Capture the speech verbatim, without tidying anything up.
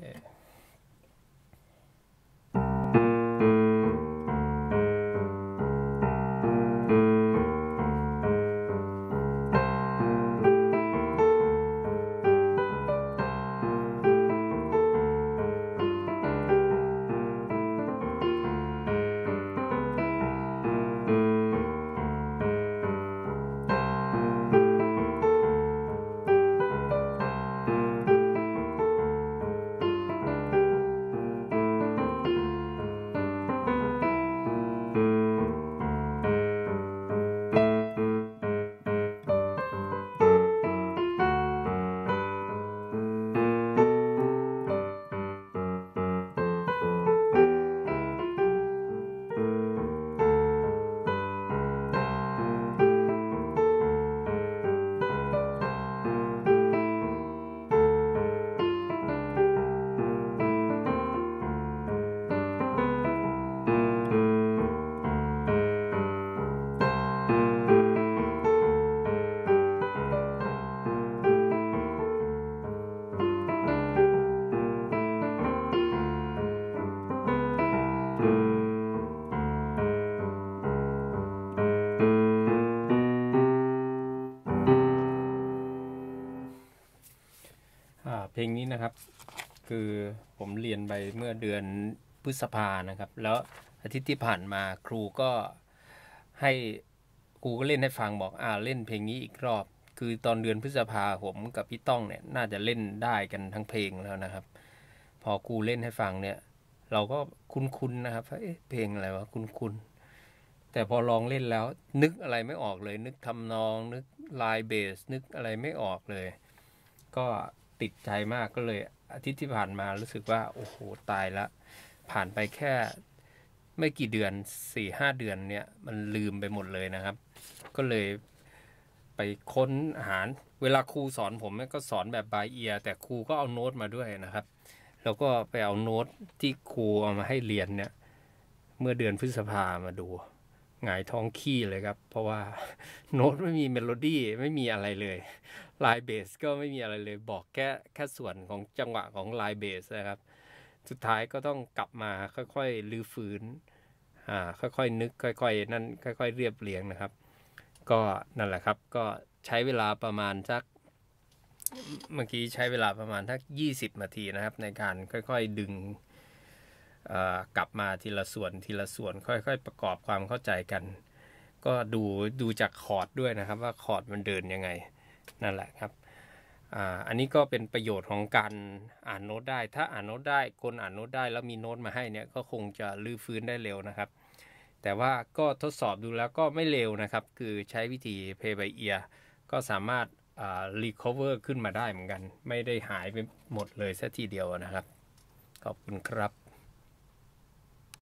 เพลงนี้นะครับคือผมเรียนไปเมื่อเดือนพฤษภานะครับแล้วอาทิตย์ที่ผ่านมาครูก็ให้ครูก็เล่นให้ฟังบอกอ่าเล่นเพลงนี้อีกรอบคือตอนเดือนพฤษภาผมกับพี่ต้องเนี่ยน่าจะเล่นได้กันทั้งเพลงแล้วนะครับพอครูเล่นให้ฟังเนี่ยเราก็คุ้นๆนะครับเอ๊ะเพลงอะไรวะคุ้นๆแต่พอลองเล่นแล้วนึกอะไรไม่ออกเลยนึกทำนองนึกลายเบสนึกอะไรไม่ออกเลยก็ติดใจมากก็เลยอาทิตย์ที่ผ่านมารู้สึกว่าโอ้โหตายละผ่านไปแค่ไม่กี่เดือน สี่ห้า เดือนเนี่ยมันลืมไปหมดเลยนะครับก็เลยไปค้นหาเวลาครูสอนผมก็สอนแบบบายเอียร์แต่ครูก็เอาโน้ตมาด้วยนะครับแล้วก็ไปเอาโน้ตที่ครูเอามาให้เรียนเนี่ยเมื่อเดือนพฤษภามาดูหงายท้องขี้เลยครับเพราะว่าโน้ตไม่มีเมโลดี้ไม่มีอะไรเลยลายเบสก็ไม่มีอะไรเลยบอกแค่แค่ส่วนของจังหวะของลายเบสนะครับสุดท้ายก็ต้องกลับมาค่อยๆรื้อฟื้นอ่าค่อยๆนึกค่อยๆนั่นค่อยๆเรียบเรียงนะครับก็นั่นแหละครับก็ใช้เวลาประมาณสักเมื่อกี้ใช้เวลาประมาณสักยี่สิบนาทีนะครับในการค่อยๆดึงกลับมาทีละส่วนทีละส่วนค่อยๆประกอบความเข้าใจกันก็ดูดูจากคอร์ดด้วยนะครับว่าคอร์ดมันเดินยังไงนั่นแหละครับอ่าอันนี้ก็เป็นประโยชน์ของการอ่านโน้ตได้ถ้าอ่านโน้ตได้คนอ่านโน้ตได้แล้วมีโน้ตมาให้เนี่ยก็คงจะลื้อฟื้นได้เร็วนะครับแต่ว่าก็ทดสอบดูแล้วก็ไม่เร็วนะครับคือใช้วิธี play by ear ก็สามารถอ่า recover ขึ้นมาได้เหมือนกันไม่ได้หายไปหมดเลยซะทีเดียวนะครับขอบคุณครับ